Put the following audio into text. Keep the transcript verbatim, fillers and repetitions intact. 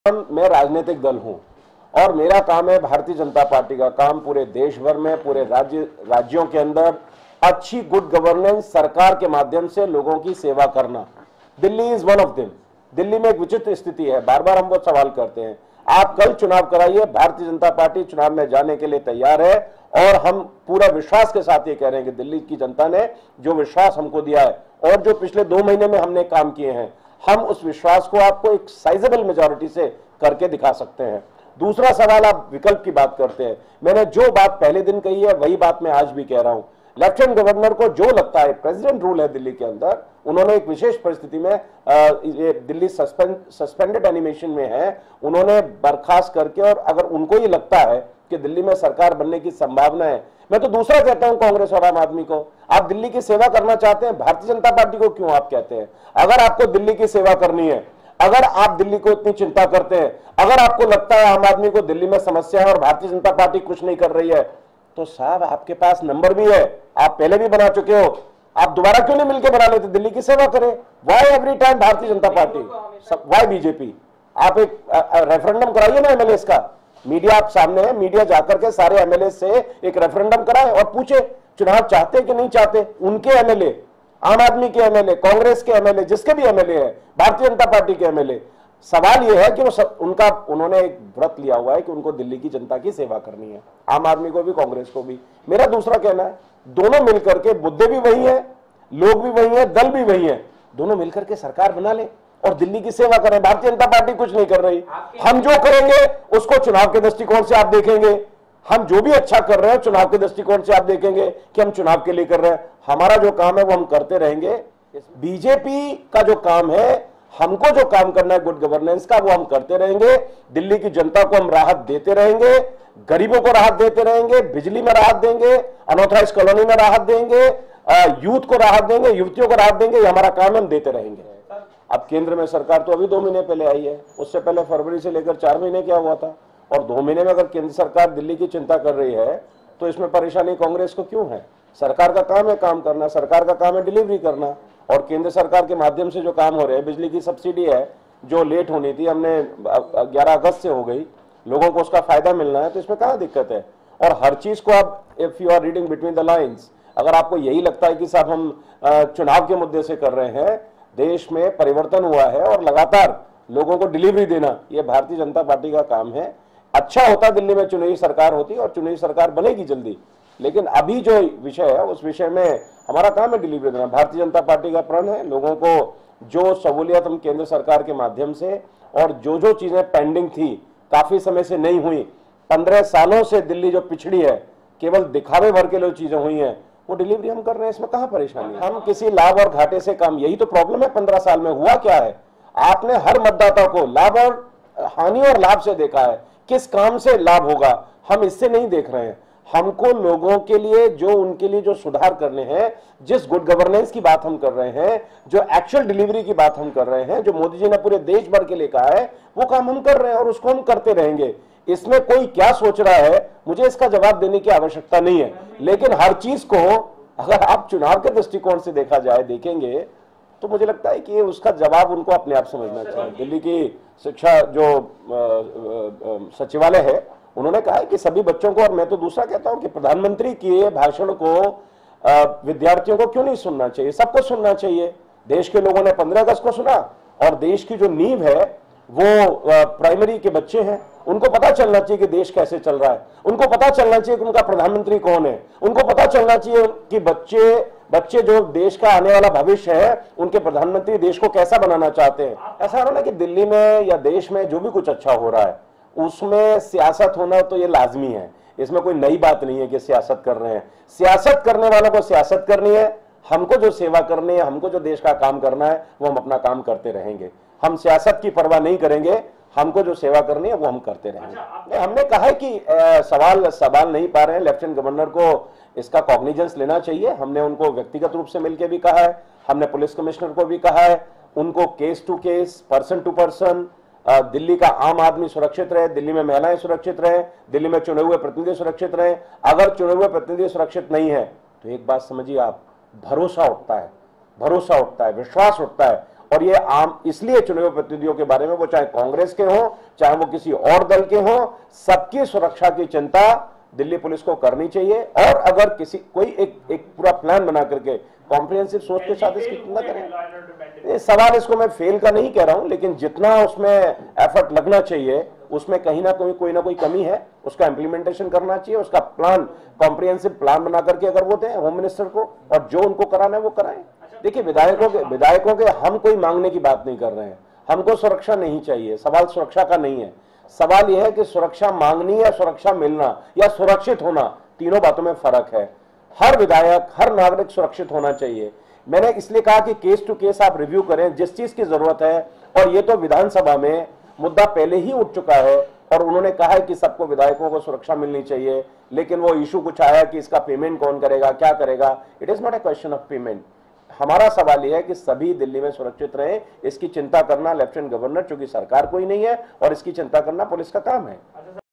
मैं राजनीतिक दल हूं और मेरा काम है, भारतीय जनता पार्टी का काम पूरे देश भर में, पूरे राज्य राज्यों के अंदर अच्छी गुड गवर्नेंस सरकार के माध्यम से लोगों की सेवा करना। Delhi is one of them. Delhi में एक विचित्र स्थिति है, बार बार हम वो सवाल करते हैं। आप कल चुनाव कराइए, भारतीय जनता पार्टी चुनाव में जाने के लिए तैयार है और हम पूरा विश्वास के साथ ये कह रहे हैं कि दिल्ली की जनता ने जो विश्वास हमको दिया है और जो पिछले दो महीने में हमने काम किए हैं, हम उस विश्वास को आपको एक साइजेबल मेजॉरिटी से करके दिखा सकते हैं। दूसरा सवाल, आप विकल्प की बात करते हैं। मैंने जो बात पहले दिन कही है वही बात मैं आज भी कह रहा हूं। लेफ्टिनेंट गवर्नर को जो लगता है, प्रेसिडेंट रूल है दिल्ली के अंदर, उन्होंने एक विशेष परिस्थिति में आ, ये दिल्ली सस्पेंड सस्पेंडेड एनिमेशन में है, उन्होंने बर्खास्त करके, और अगर उनको ये लगता है कि दिल्ली में सरकार बनने की संभावना है, मैं तो दूसरा कहता हूं कांग्रेस और आम आदमी को, आप दिल्ली की सेवा करना चाहते हैं, भारतीय जनता पार्टी को क्यों आप कहते हैं? अगर आपको दिल्ली की सेवा करनी है, अगर आप दिल्ली को इतनी चिंता करते हैं, अगर आपको लगता है आम आदमी को दिल्ली में समस्या है और भारतीय जनता पार्टी कुछ नहीं कर रही है, तो साहब आपके पास नंबर भी है, आप पहले भी बना चुके हो, आप दोबारा क्यों नहीं मिलकर बना लेते? दिल्ली की सेवा करें। Why every time Bharatiya Janata party, why BJP? आप एक रेफरेंडम कराइए ना एमएलए का, मीडिया आप सामने है, मीडिया जाकर के सारे एमएलए से एक रेफरेंडम कराए और पूछे चुनाव चाहते कि नहीं चाहते। उनके एमएलए, आम आदमी के एमएलए, कांग्रेस के एमएलए, जिसके भी एमएलए है, भारतीय जनता पार्टी के एमएलए, सवाल यह है कि वो सब, उनका उन्होंने एक व्रत लिया हुआ है कि उनको दिल्ली की जनता की सेवा करनी है, आम आदमी को भी, कांग्रेस को भी। मेरा दूसरा कहना है, दोनों मिलकर के, मुद्दे भी वही है, लोग भी वही है, दल भी वही है, दोनों मिलकर के सरकार बना ले और दिल्ली की सेवा करें। भारतीय जनता पार्टी कुछ नहीं कर रही, हम जो करेंगे उसको चुनाव के दृष्टिकोण से आप देखेंगे, हम जो भी अच्छा कर रहे हैं चुनाव के दृष्टिकोण से आप देखेंगे कि हम चुनाव के लिए कर रहे हैं। हमारा जो काम है वो हम करते रहेंगे। बीजेपी का जो काम है, हमको जो काम करना है गुड गवर्नेंस का, वो हम करते रहेंगे। दिल्ली की जनता को हम राहत देते रहेंगे, गरीबों को राहत देते रहेंगे, बिजली में राहत देंगे, अनऑथराइज्ड कॉलोनी में राहत देंगे, यूथ को राहत देंगे, युवतियों को राहत देंगे। ये हमारा काम हम देते रहेंगे। अब केंद्र में सरकार तो अभी दो महीने पहले आई है, उससे पहले फरवरी से लेकर चार महीने क्या हुआ था? और दो महीने में अगर केंद्र सरकार दिल्ली की चिंता कर रही है तो इसमें परेशानी कांग्रेस को क्यों है? सरकार का काम है काम करना, सरकार का काम है डिलीवरी करना। और केंद्र सरकार के माध्यम से जो काम हो रहे हैं, बिजली की सब्सिडी है जो लेट होनी थी, हमने ग्यारह अगस्त से हो गई, लोगों को उसका फायदा मिलना है, तो इसमें कहाँ दिक्कत है? और हर चीज को आप, if you are reading between the lines, अगर आपको यही लगता है कि साहब हम चुनाव के मुद्दे से कर रहे हैं, देश में परिवर्तन हुआ है और लगातार लोगों को डिलीवरी देना ये भारतीय जनता पार्टी का काम है। अच्छा होता दिल्ली में चुनी हुई सरकार होती और चुनी हुई सरकार बनेगी जल्दी, लेकिन अभी जो विषय है उस विषय में हमारा काम है डिलीवरी देना। भारतीय जनता पार्टी का प्रण है लोगों को जो सहूलियत हम केंद्र सरकार के माध्यम से, और जो जो चीजें पेंडिंग थी, काफी समय से नहीं हुई, पंद्रह सालों से दिल्ली जो पिछड़ी है, केवल दिखावे भर के लिए चीजें हुई हैं, वो डिलीवरी हम कर रहे हैं। इसमें कहां परेशानी है? हम किसी लाभ और घाटे से काम, यही तो प्रॉब्लम है। पंद्रह साल में हुआ क्या है? आपने हर मतदाता को लाभ और हानि और लाभ से देखा है, किस काम से लाभ होगा, हम इससे नहीं देख रहे हैं। हमको लोगों के लिए जो, उनके लिए जो सुधार करने हैं, जिस गुड गवर्नेंस की बात हम कर रहे हैं, जो एक्चुअल डिलीवरी की बात हम कर रहे हैं, जो मोदी जी ने पूरे देश भर के लिए कहा है, वो काम हम कर रहे हैं और उसको हम करते रहेंगे। इसमें कोई क्या सोच रहा है, मुझे इसका जवाब देने की आवश्यकता नहीं है, लेकिन हर चीज को अगर आप चुनाव के दृष्टिकोण से देखा जाए, देखेंगे, तो मुझे लगता है कि उसका जवाब उनको अपने आप समझना चाहिए। दिल्ली की शिक्षा जो सचिवालय है, उन्होंने कहा है कि सभी बच्चों को, और मैं तो दूसरा कहता हूं कि प्रधानमंत्री के भाषण को विद्यार्थियों को क्यों नहीं सुनना चाहिए? सबको सुनना चाहिए। देश के लोगों ने पंद्रह अगस्त को सुना, और देश की जो नींव है वो प्राइमरी के बच्चे हैं, उनको पता चलना चाहिए कि देश कैसे चल रहा है, उनको पता चलना चाहिए कि उनका प्रधानमंत्री कौन है, उनको पता चलना चाहिए कि बच्चे बच्चे जो देश का आने वाला भविष्य है, उनके प्रधानमंत्री देश को कैसा बनाना चाहते हैं। ऐसा हो ना कि दिल्ली में या देश में जो भी कुछ अच्छा हो रहा है उसमें सियासत होना तो ये लाजमी है, इसमें कोई नई बात नहीं है कि सियासत कर रहे हैं। सियासत करने वालों को सियासत करनी है, हमको जो सेवा करनी है, हमको जो देश का काम करना है, वो हम अपना काम करते रहेंगे। हम सियासत की परवाह नहीं करेंगे, हमको जो सेवा करनी है वो हम करते रहेंगे। हमने कहा है कि आ, सवाल सवाल नहीं पा रहे हैं, लेफ्टिनेंट गवर्नर को इसका कॉग्निजेंस लेना चाहिए। हमने उनको व्यक्तिगत रूप से मिलकर भी कहा है, हमने पुलिस कमिश्नर को भी कहा है, उनको case to case, person to person, Delhi का आम आदमी सुरक्षित रहे, दिल्ली में महिलाएं सुरक्षित रहे, दिल्ली में चुने हुए प्रतिनिधि सुरक्षित रहे। अगर चुने हुए प्रतिनिधि सुरक्षित नहीं है तो एक बात समझिए आप, भरोसा उठता है, भरोसा उठता है, विश्वास उठता है, और ये आम इसलिए चुने हुए प्रतिनिधियों के बारे में, वो चाहे कांग्रेस के हों चाहे वो किसी और दल के हों, सबकी सुरक्षा की चिंता दिल्ली पुलिस को करनी चाहिए। और अगर किसी कोई एक एक पूरा प्लान बना करके कॉम्प्रिहेंसिव सोच के साथ इसकी चिंता करें। ये सवाल इसको मैं फेल का नहीं कह रहा हूं, लेकिन जितना उसमें एफर्ट लगना चाहिए उसमें कहीं ना कोई कोई ना कोई कमी है, उसका इंप्लीमेंटेशन करना चाहिए, उसका प्लान कॉम्प्रिहेंसिव प्लान बना करके अगर वो दें होम मिनिस्टर को, और जो उनको कराना है वो कराएं। देखिए, विधायकों के विधायकों के हम कोई मांगने की बात नहीं कर रहे हैं, हमको सुरक्षा नहीं चाहिए, सवाल सुरक्षा का नहीं है। सवाल यह है कि सुरक्षा मांगनी या सुरक्षा मिलना या सुरक्षित होना, तीनों बातों में फर्क है। हर विधायक, हर नागरिक सुरक्षित होना चाहिए। मैंने इसलिए कहा कि केस टू केस आप रिव्यू करें जिस चीज की जरूरत है, और ये तो विधानसभा में मुद्दा पहले ही उठ चुका है और उन्होंने कहा है कि सबको विधायकों को सुरक्षा मिलनी चाहिए, लेकिन वो इशू कुछ आया कि इसका पेमेंट कौन करेगा, क्या करेगा। It is not a question of payment. हमारा सवाल यह है कि सभी दिल्ली में सुरक्षित रहे, इसकी चिंता करना लेफ्टिनेंट गवर्नर, चूंकि सरकार कोई नहीं है, और इसकी चिंता करना पुलिस का काम है।